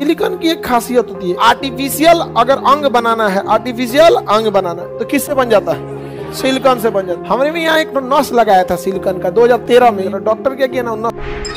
Silicon की एक खासियत होती है, आर्टिफिशियल अगर अंग बनाना है, आर्टिफिशियल अंग बनाना तो किससे बन जाता है? सिलिकॉन से बन जाता है। हमने भी यहाँ एक नस लगाया था सिलिकॉन का 2013 में। डॉक्टर क्या किया ना,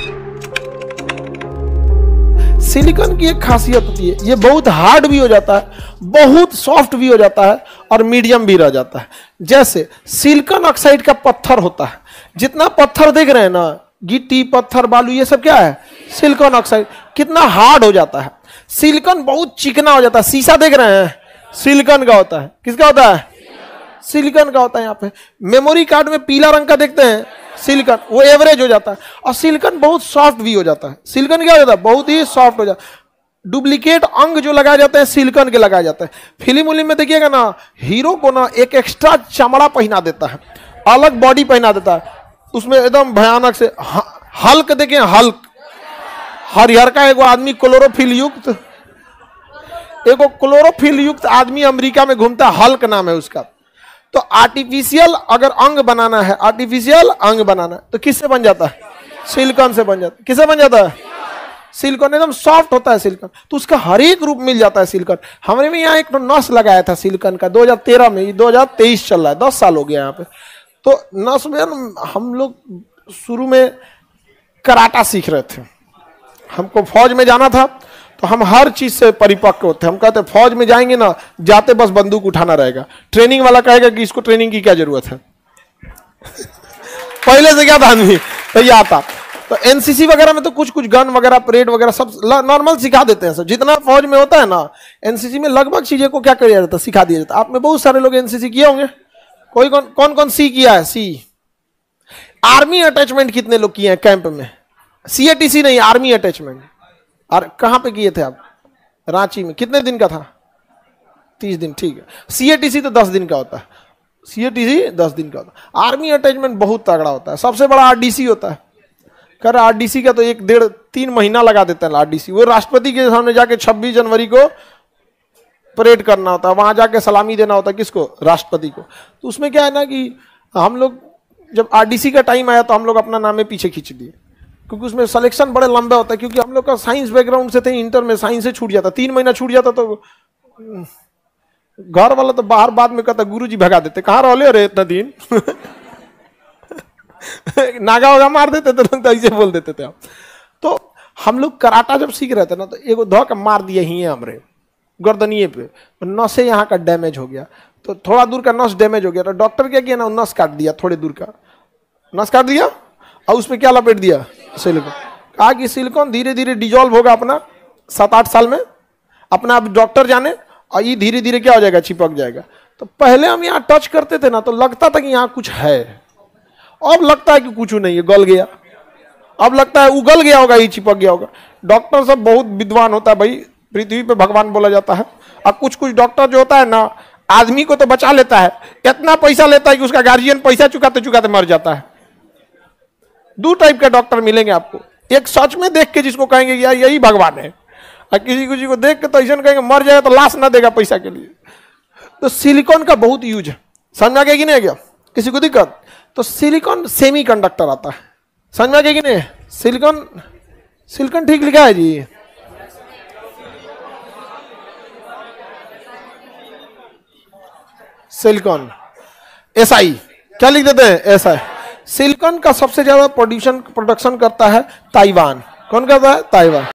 सिलिकॉन की एक खासियत होती है, ये बहुत हार्ड भी हो जाता है, बहुत सॉफ्ट भी हो जाता है और मीडियम भी रह जाता है। जैसे सिलिकॉन ऑक्साइड का पत्थर होता है, जितना पत्थर देख रहे हैं ना, गिट्टी पत्थर बालू ये सब क्या है? Silicon oxide. कितना हार्ड हो जाता है। सिलिकॉन बहुत चिकना हो जाता है। शीशा देख रहे हैं, सिलिकॉन का होता है। किसका होता है? सिलिकॉन का होता है। यहाँ पे मेमोरी कार्ड में पीला रंग का देखते हैं, सिलिकॉन, वो एवरेज हो जाता है। और सिलिकॉन बहुत सॉफ्ट भी हो जाता है। सिलिकॉन क्या हो जाता है? बहुत ही सॉफ्ट हो जाता है। डुप्लीकेट अंग जो लगाए जाते हैं सिलिकॉन के लगाए जाते हैं। फिल्म उलिम में देखिएगा ना, हीरो को ना एक एक्स्ट्रा चमड़ा पहना देता है, अलग बॉडी पहना देता है, उसमें एकदम भयानक से। हल्क देखें, हल्क, हरिहर का एगो आदमी क्लोरोफिल युक्त आदमी अमेरिका में घूमता है, हल्क नाम है उसका। तो आर्टिफिशियल अगर अंग बनाना है, आर्टिफिशियल अंग बनाना है तो किससे बन जाता है? सिलिकॉन से बन जाता है। किससे बन जाता है? सिलिकॉन एकदम सॉफ्ट होता है सिलिकॉन, तो उसका हर एक रूप मिल जाता है सिलिकॉन। हमने भी यहाँ एक नस लगाया था सिलिकॉन का 2013 में, 2023 चल रहा है, 10 साल हो गया यहाँ पे। तो नस में हम लोग शुरू में कराटा सीख रहे थे, हमको फौज में जाना था, तो हम हर चीज से परिपक्व होते। हम कहते फौज में जाएंगे ना, जाते बस बंदूक उठाना रहेगा। ट्रेनिंग वाला कहेगा कि इसको ट्रेनिंग की क्या जरूरत है पहले से क्या था आदमी तैयार था। तो एनसीसी वगैरह में तो कुछ कुछ गन वगैरह, परेड वगैरह सब नॉर्मल सिखा देते हैं सब। जितना फौज में होता है ना, एनसीसी में लगभग चीजें को क्या किया जाता है, सिखा दिया जाता है। आप में बहुत सारे लोग एनसीसी किए होंगे। कोई कौन कौन सी किया है? सी। आर्मी अटैचमेंट कितने लोग किए हैं कैंप में? सीएटीसी नहीं, आर्मी अटैचमेंट। और कहां पे किए थे आप? रांची में। कितने दिन का था? 30 दिन, ठीक है। सीएटीसी तो 10 दिन का होता है, सीएटीसी 10 दिन का होता है। आर्मी अटैचमेंट बहुत तगड़ा होता है। सबसे बड़ा आरडीसी होता है। कर आरडीसी का तो 1-1.5-3 महीना लगा देता है आरडीसी। वो राष्ट्रपति के सामने जाके 26 जनवरी को परेड करना होता है, वहां जाके सलामी देना होता है। किसको? राष्ट्रपति को। तो उसमें क्या है ना कि हम लोग जब आरडीसी का टाइम आया तो हम लोग अपना नाम पीछे खींच दिए, क्योंकि उसमें सिलेक्शन बड़े लंबा होता है। क्योंकि हम लोग का साइंस बैकग्राउंड से थे, इंटर में साइंस से छूट जाता, 3 महीना छूट जाता तो घर वाला तो बाहर बाद में कहता गुरुजी भगा देते, कहाँ रहो रे इतना दिन नागा वगा मार देते थे तो ऐसे बोल देते थे आप। तो हम लोग कराटा जब सीख रहे थे ना, तो एगो धो के मार दिए ही हमरे गर्दनिए पे, नसें यहाँ का डैमेज हो गया। तो थोड़ा दूर का नस डैमेज हो गया, तो डॉक्टर क्या किया ना, नस काट दिया, थोड़े दूर का नस काट दिया और उसमें क्या लपेट दिया? सिलिकॉन। कहा कि सिलिकॉन धीरे धीरे डिजॉल्व होगा अपना 7-8 साल में, अपना अब डॉक्टर जाने, और ये धीरे धीरे क्या हो जाएगा? चिपक जाएगा। तो पहले हम यहाँ टच करते थे ना, तो लगता था कि यहाँ कुछ है, अब लगता है कि कुछ नहीं है, गल गया। अब लगता है उगल गया होगा, ये चिपक गया होगा। डॉक्टर सब बहुत विद्वान होता है भाई, पृथ्वी पे भगवान बोला जाता है। और कुछ कुछ डॉक्टर जो होता है ना, आदमी को तो बचा लेता है, इतना पैसा लेता है कि उसका गार्जियन पैसा चुकाते चुकाते मर जाता है। 2 टाइप के डॉक्टर मिलेंगे आपको। एक सच में देख के जिसको कहेंगे यार यही भगवान है, और किसी को देख के तो ऐसा कहेंगे मर जाएगा तो लाश ना देगा पैसा के लिए। तो सिलिकॉन का बहुत यूज है, समझ में आ गया कि नहीं? गया किसी को दिक्कत? तो सिलिकॉन सेमीकंडक्टर आता है, समझ में आ गया कि नहीं? सिलिकॉन ठीक लिखा है जी। सिलिकॉन SI क्या लिख देते हैं? SI। सिलिकॉन का सबसे ज्यादा प्रोडक्शन करता है ताइवान। कौन करता है? ताइवान।